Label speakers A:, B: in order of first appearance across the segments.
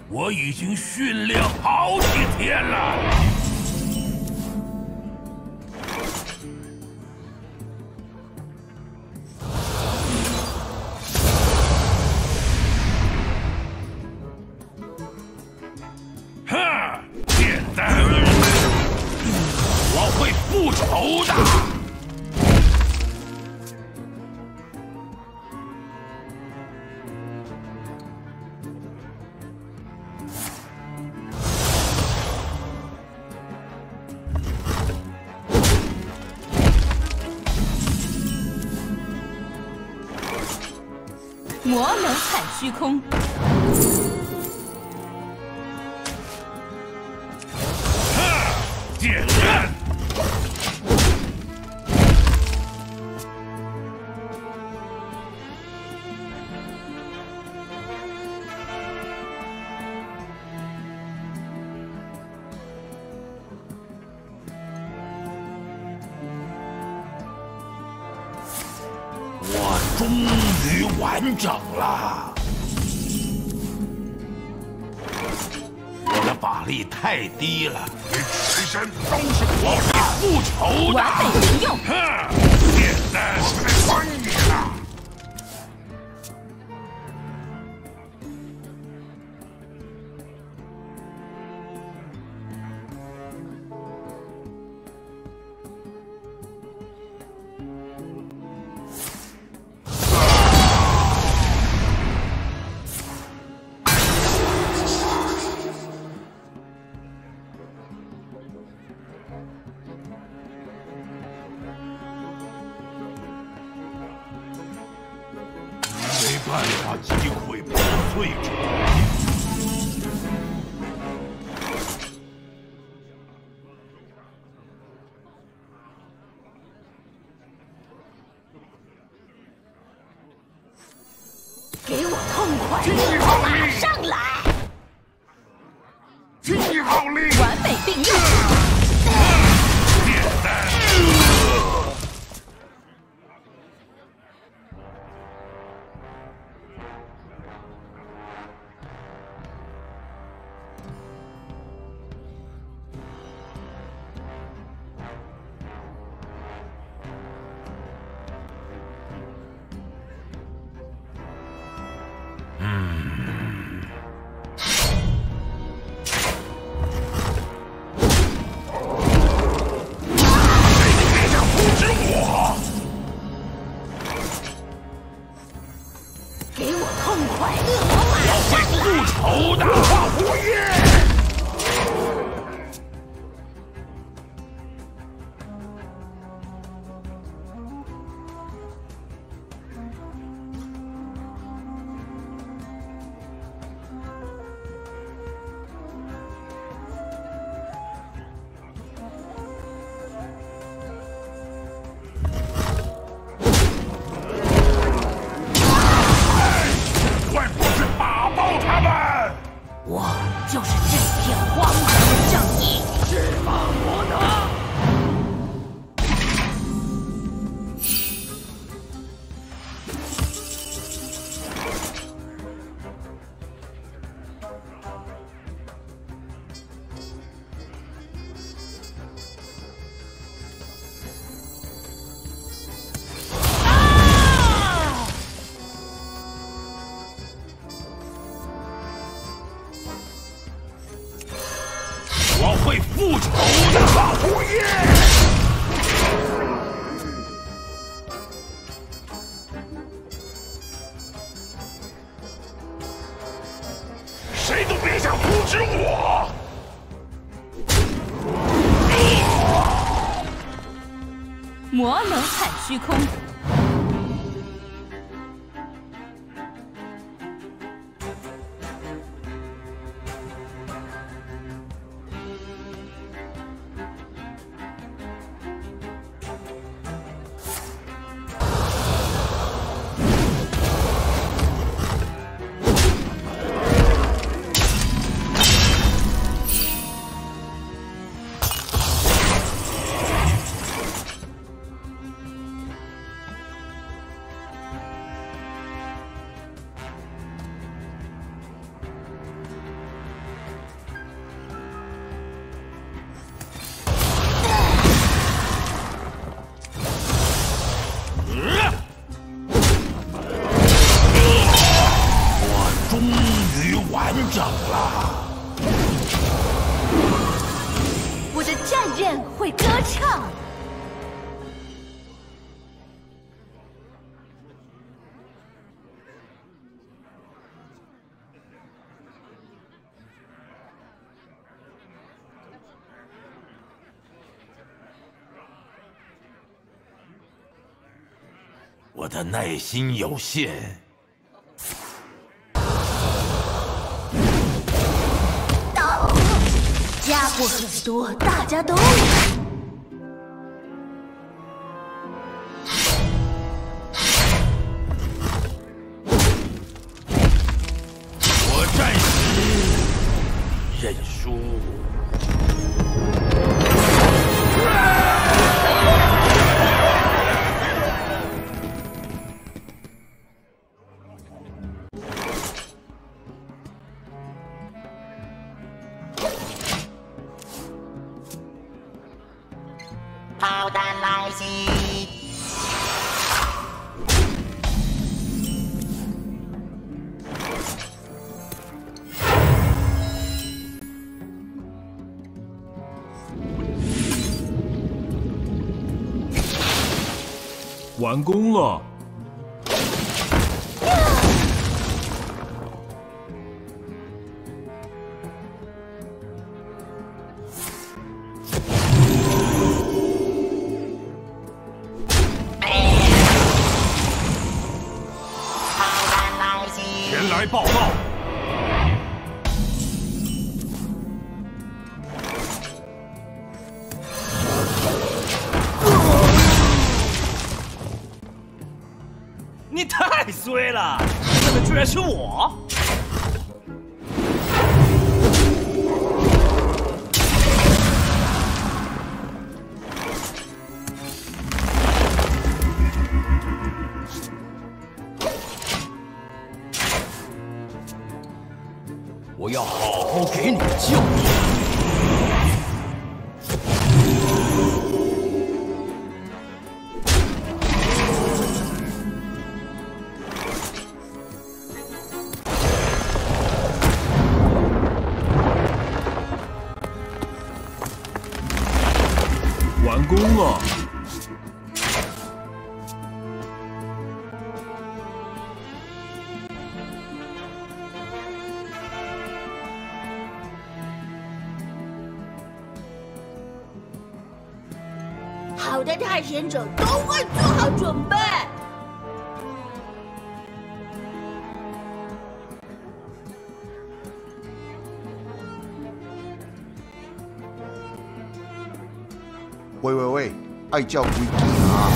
A: 我已经训练好几天了。哼，简单，我会复仇的。
B: 魔能砍虚空，
A: 简单。我终于完整了。我的法力太低了，全身都是我会复仇的。
B: 完美运用。
A: 哼，简单，我来帮你了。 没办法击溃破碎者。
B: 给我痛快！马上来！
A: 记号令，
B: 完美并用。
A: 简单。 仇的化火焰，快过去打爆他们！
B: 我就是这片荒唐的正义，
A: 释放我的！我会复仇的，老胡爷！谁都别想阻止我！
B: 魔能砍虚空。 会歌唱。
A: 我的耐心有限。
B: 家伙很多，大家都有。
A: 我暂时认输。
C: 炮弹来袭！
D: 完工了。
A: 前来报告。
E: 你太衰了，这个居然是我！我要好好给你教训！
D: 完工了。
B: 好的探险者都会做好准备。
F: 喂，爱叫几句啊！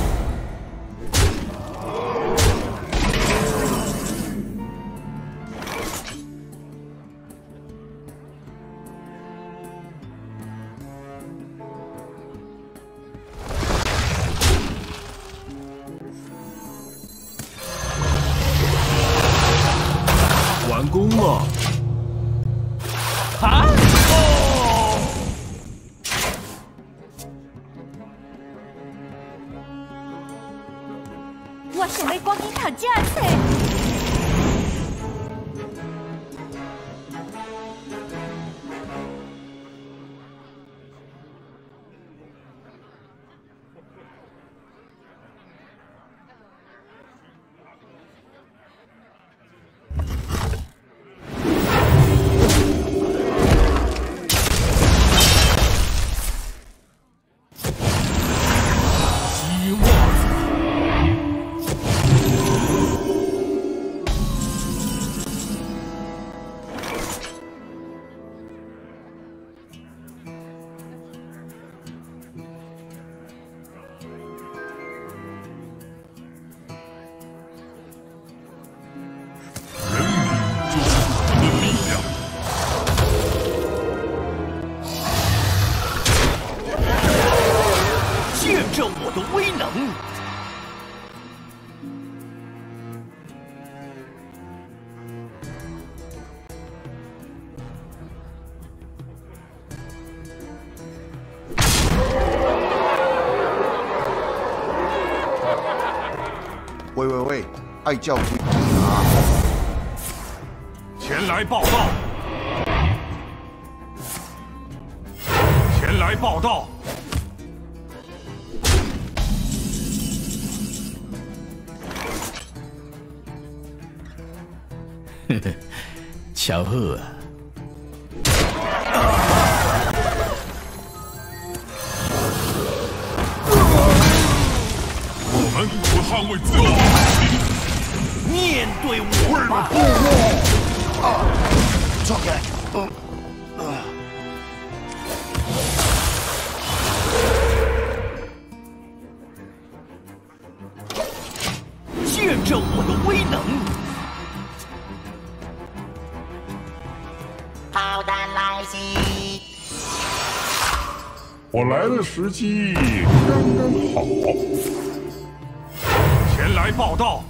D: 完工了！
E: 啊！哦！
B: 我想要赶紧读这册。
E: 我的威能。
F: 喂，爱叫几句啊！
A: 前来报道！前来报道！ 巧合啊！
G: 我们会捍卫自我。
E: 面对我吧！
F: 撞开！
E: 见证我的威能！
C: 炮弹来袭！
G: 我来的时机刚刚好。前来报道。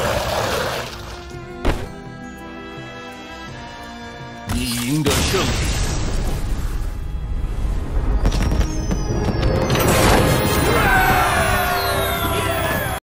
A: 你赢得胜利。